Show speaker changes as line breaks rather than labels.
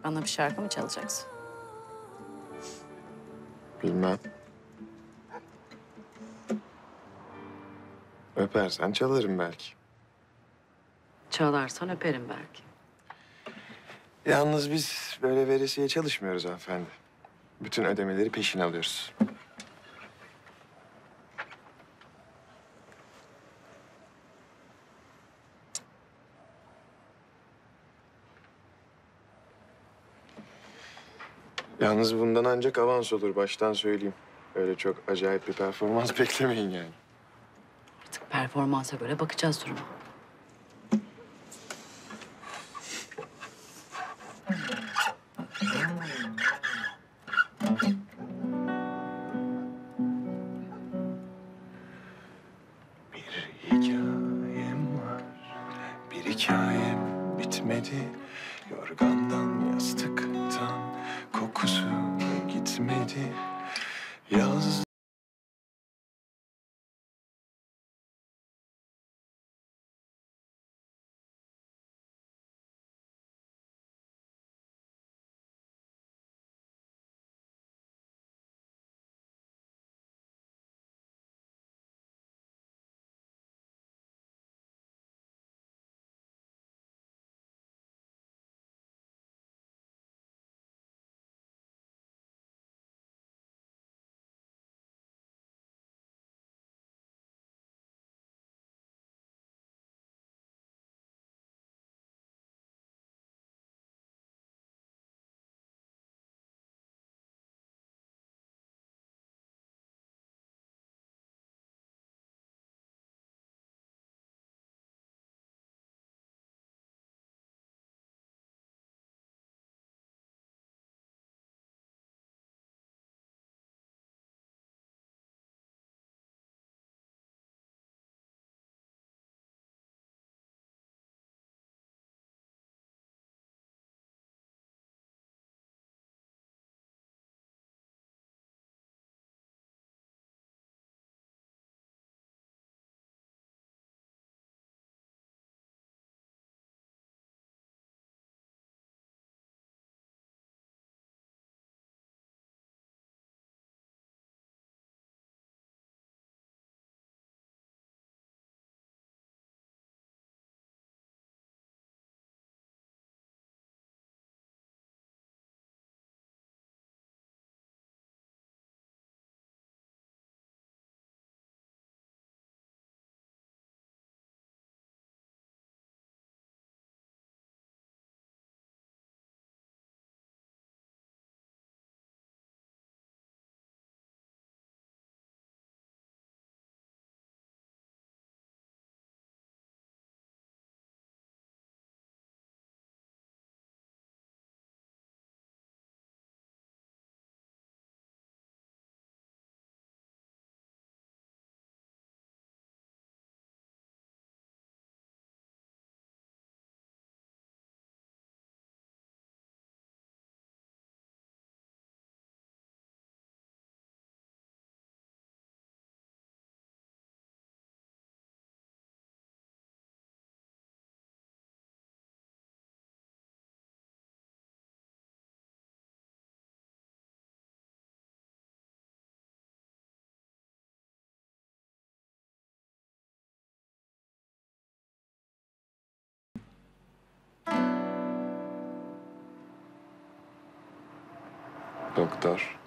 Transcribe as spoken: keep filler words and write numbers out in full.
Bana bir şarkı mı çalacaksın?
Bilmem. Öpersen çalarım belki.
Çalarsan öperim belki.
Yalnız biz böyle veresiye çalışmıyoruz hanımefendi. Bütün ödemeleri peşin alıyoruz. Yalnız bundan ancak avans olur, baştan söyleyeyim. Öyle çok acayip bir performans beklemeyin yani.
Artık performansa göre bakacağız duruma.
Bir hikayem var, bir hikayem bitmedi. Yorgandan, yastıktan kokusu gitmedi. Yaz doktor.